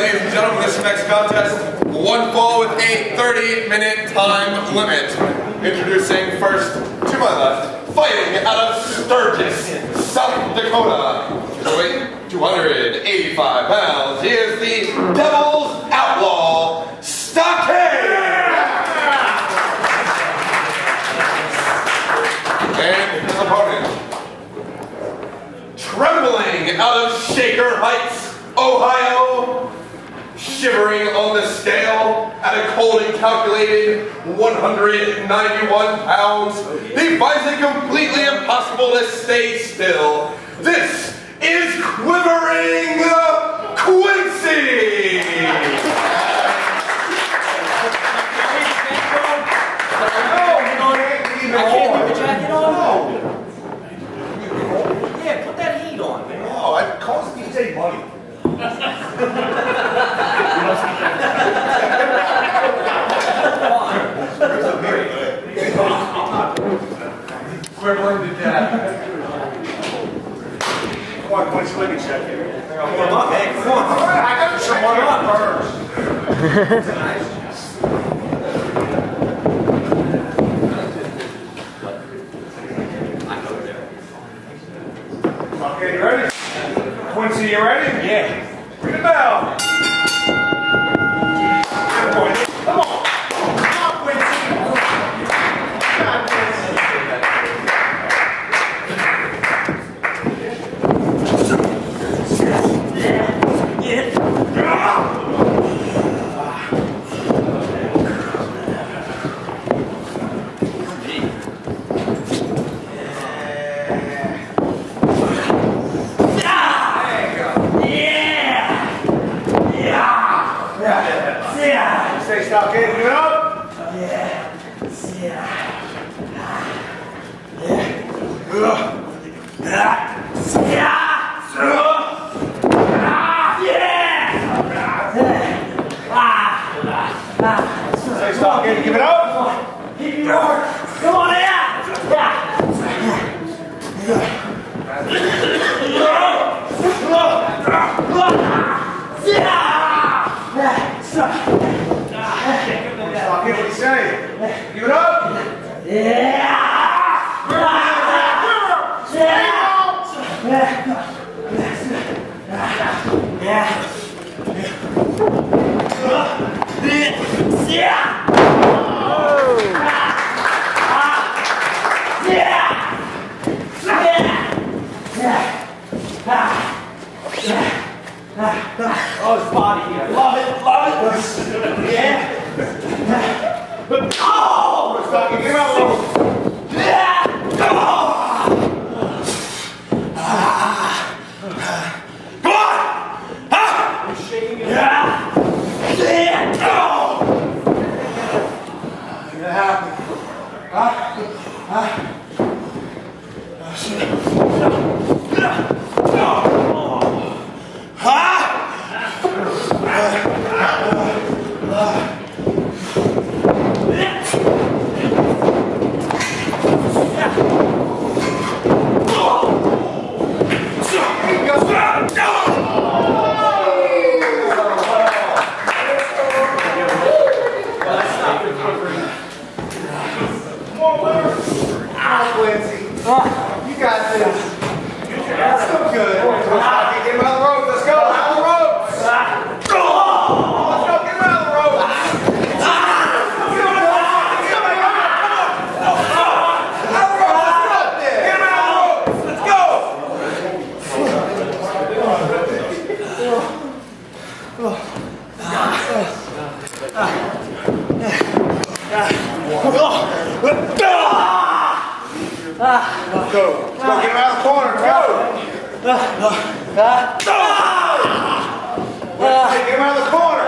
ladies and gentlemen, this next contest, one fall with a 30-minute time limit. Introducing first, to my left, fighting out of Sturgis, South Dakota. Weight 285 pounds. He is the Devil's Outlaw, Stockade! And his opponent, trembling out of Shaker Heights, Ohio, shivering on the scale at a cold and calculated 191 pounds, he finds it completely impossible to stay still. This is Quivering Quincy! I can't put the jacket on? Yeah, put that heat on, man. Oh, it costs DJ money. Quibbling to death. Come on, Quincy, let me check it. Warm up, hey, come on. I gotta check Warm it up first. Okay, you ready? Quincy, you ready? Yeah. Ring the bell. Good boy. Come on. Come on, Quincy. Come on, Quincy. Stay stockade, give it up. Stay stockade, give it up. Keep it over. Come on, yeah. Stockade, what do you say? Give it up. Oh, his body here. Love it, love it. Yeah. Oh! Stockade, give it up, Lobo. Yeah! Come on! Come on! Huh? You're shaking it. Yeah! Yeah! Oh! You're happy. Quincy, you got this. That's so good. Get him out of the road. Let's go. Out of the ropes. Let's go. Get him out of the road. Go. Get him out of the corner. Go. Get him out of the corner.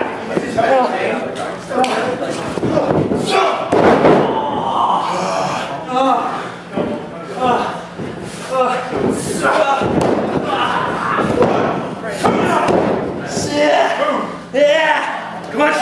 Yeah! Come on,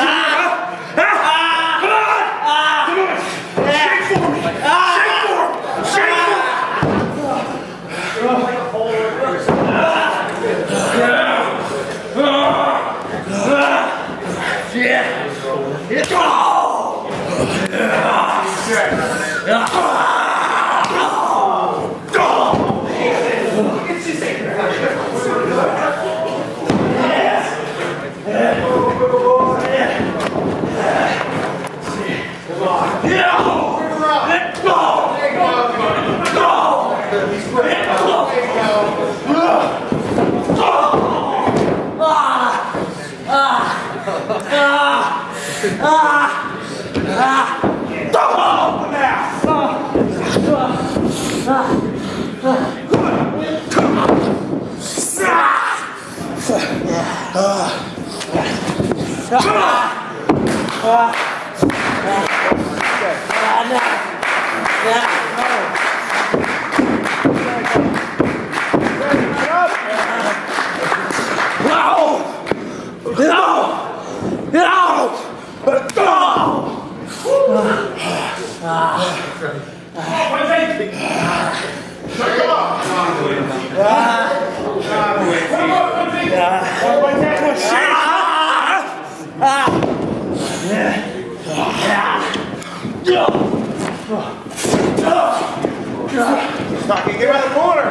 Stocky, get around the corner.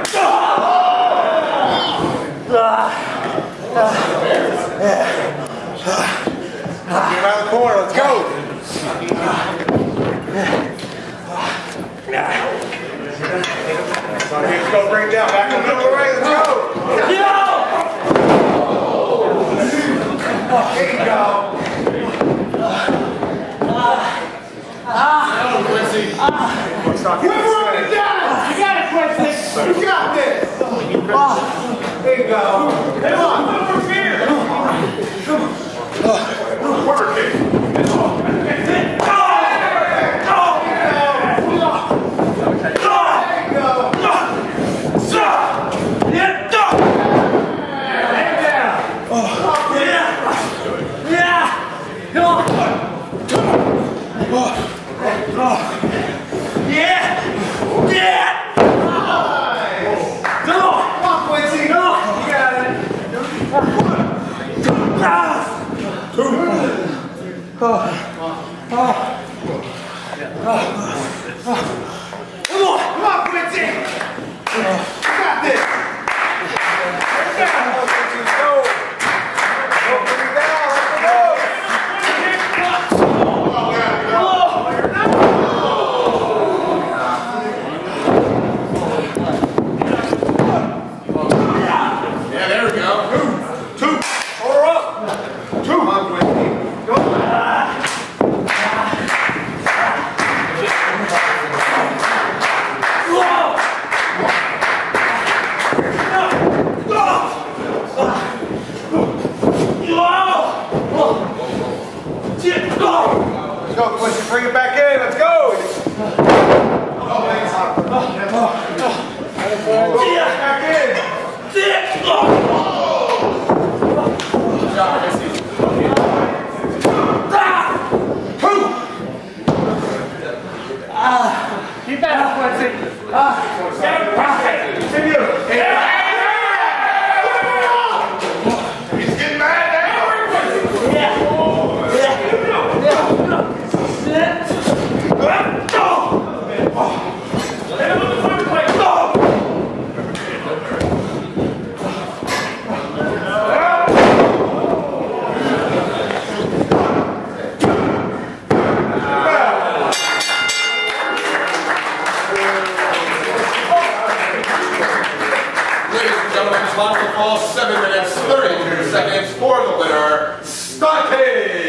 Get around the corner. Let's go. Let's go. Bring it down. Back in the middle of the ring. Let's go. There you go. Stocky, You got it, Quincy. you got this. There you go. Come on. Quarter kick. Come on, Quincy. You got this. Let's go. Go, bring it down. Let's go. Yeah, there we go. Two. Four up. Two. Come on, Quincy. Go. Let's go, Quincy. Bring it back in. Let's go. Back in. Keep that up, Quincy. Continue. He's getting mad now. Final fall 7 minutes 32 seconds for the winner, Stocky.